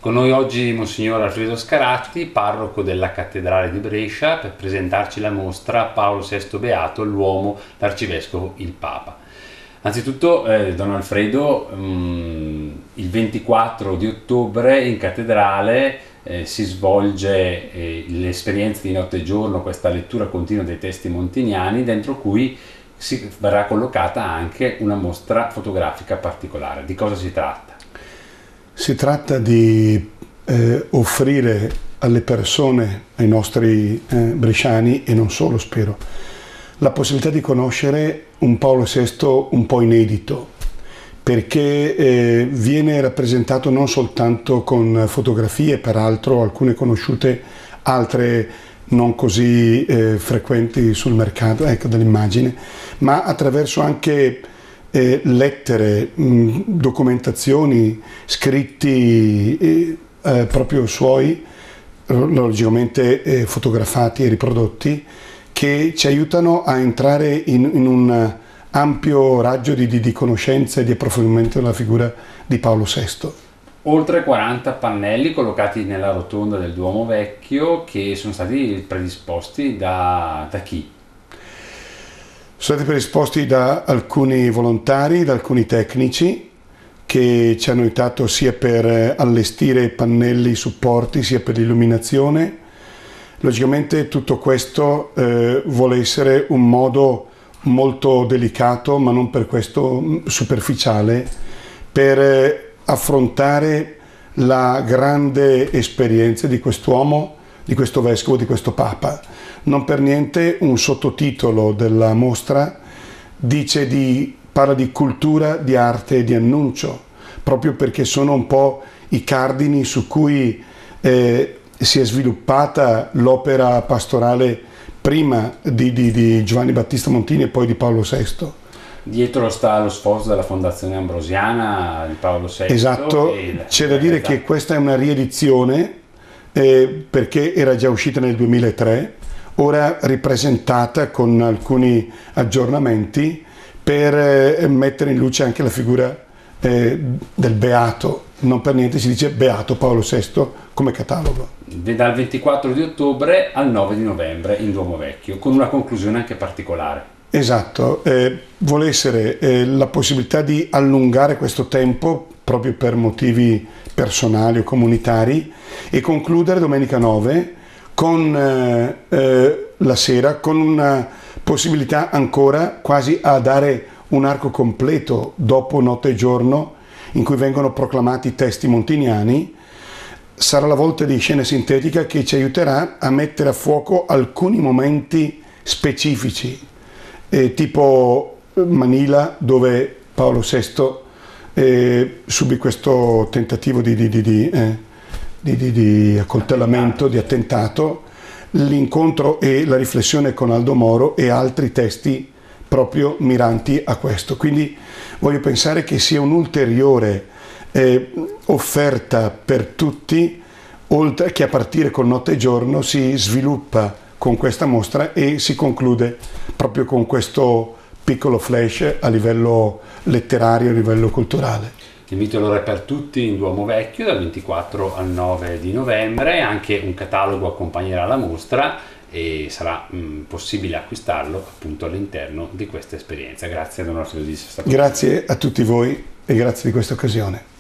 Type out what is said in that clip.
Con noi oggi Monsignor Alfredo Scaratti, parroco della Cattedrale di Brescia, per presentarci la mostra Paolo VI Beato, l'uomo, l'arcivescovo, il Papa. Anzitutto, Don Alfredo, il 24 di ottobre in cattedrale si svolge l'esperienza di notte e giorno, questa lettura continua dei testi montiniani, dentro cui verrà collocata anche una mostra fotografica particolare. Di cosa si tratta? Si tratta di offrire alle persone, ai nostri bresciani e non solo, spero, la possibilità di conoscere un Paolo VI un po' inedito, perché viene rappresentato non soltanto con fotografie, peraltro alcune conosciute, altre non così frequenti sul mercato, ecco, dell'immagine, ma attraverso anche lettere, documentazioni, scritti proprio suoi, logicamente fotografati e riprodotti, che ci aiutano a entrare in un ampio raggio di conoscenza e di approfondimento della figura di Paolo VI. Oltre 40 pannelli collocati nella rotonda del Duomo Vecchio, che sono stati predisposti da chi? Sono stati predisposti da alcuni volontari, da alcuni tecnici che ci hanno aiutato sia per allestire pannelli, supporti, sia per l'illuminazione. Logicamente tutto questo vuole essere un modo molto delicato, ma non per questo superficiale, per affrontare la grande esperienza di quest'uomo, di questo vescovo, di questo Papa. Non per niente un sottotitolo della mostra parla di cultura, di arte e di annuncio, proprio perché sono un po' i cardini su cui si è sviluppata l'opera pastorale prima di Giovanni Battista Montini e poi di Paolo VI. Dietro sta lo sforzo della Fondazione Ambrosiana di Paolo VI. Esatto, c'è da dire che questa è una riedizione perché era già uscita nel 2003, ora ripresentata con alcuni aggiornamenti per mettere in luce anche la figura del Beato. Non per niente si dice Beato Paolo VI come catalogo. Dal 24 di ottobre al 9 di novembre in Duomo Vecchio, con una conclusione anche particolare. Esatto, vuole essere la possibilità di allungare questo tempo proprio per motivi personali o comunitari e concludere domenica 9 con la sera, con una possibilità ancora quasi a dare un arco completo dopo notte e giorno in cui vengono proclamati testi montiniani. Sarà la volta di scena sintetica che ci aiuterà a mettere a fuoco alcuni momenti specifici, tipo Manila, dove Paolo VI subì questo tentativo di accoltellamento, di attentato, l'incontro e la riflessione con Aldo Moro e altri testi proprio miranti a questo. Quindi voglio pensare che sia un'ulteriore offerta per tutti, oltre che a partire con notte e giorno si sviluppa con questa mostra e si conclude proprio con questo piccolo flash a livello letterario, a livello culturale. L'invito allora è per tutti in Duomo Vecchio dal 24 al 9 di novembre, anche un catalogo accompagnerà la mostra e sarà possibile acquistarlo appunto all'interno di questa esperienza. Grazie a Don Alfredo di essere stato. Grazie a tutti voi e grazie di questa occasione.